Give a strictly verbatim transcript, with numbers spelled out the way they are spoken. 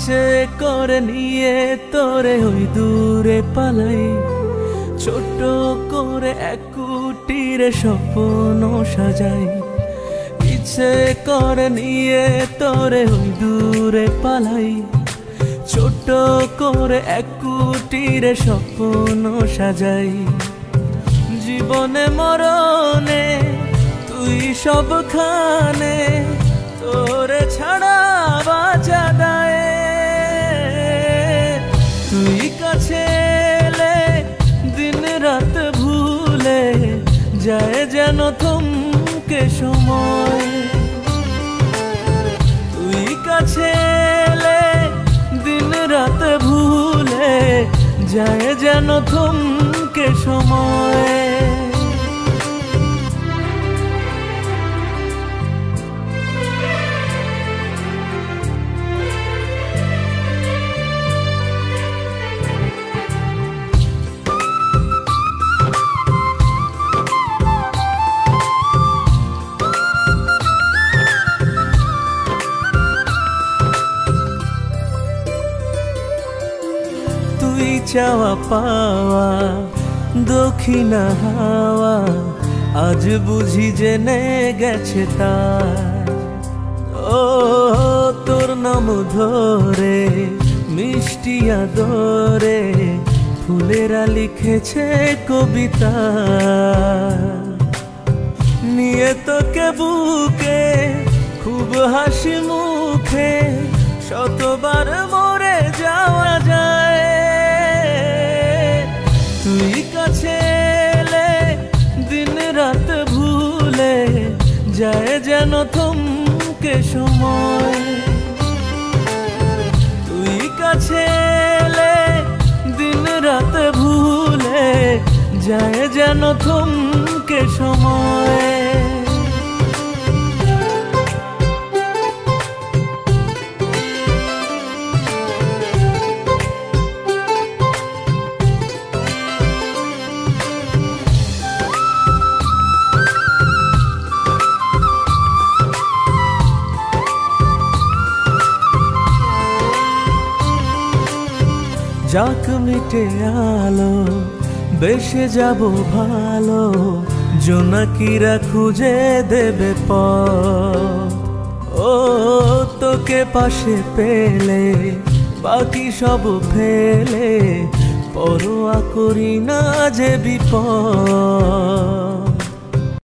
ইচ্ছে করে নিয়ে তোরে ওই দূরে পালাই, ছোট করে এক কুটিরে স্বপ্ন সাজাই। ইচ্ছে করে নিয়ে তোরে ওই দূরে পালাই, ছোট করে এক কুটিরে স্বপ্ন সাজাই। জীবনে মরণে তুই সবখানে, তোরে ছাড়া বাঁচা দায়। তুই কাছে এলে দিন রাত ভুলে যায় যেন থমকে সময়। তুই কাছে এলে দিন রাত ভুলে যায় যেন থমকে সময়। তুই চাওয়া পাওয়া দক্ষিণা হাওয়া, আজ বুঝি জেনে গেছে তার। ও তোর নাম ধরে মিষ্টি আদরে ফুলেরা লিখেছে কবিতা। নিয়ে তোকে বুকে খুব হাসি মুখে শতবার মরে যাওয়া যায়। তুই কাছে এলে দিন রাত ভুলে যায় যেন থমকে সময়। তুই কাছে এলে দিন রাত ভুলে যায় যেন থমকে সময়। যাক মিটে আলো বেশে যাব ভালো, জোনাকিরা খুঁজে দেবে পথ। ও তোকে পাশে পেলে বাকি সব ফেলে পরোয়া করি না যে বিপদ।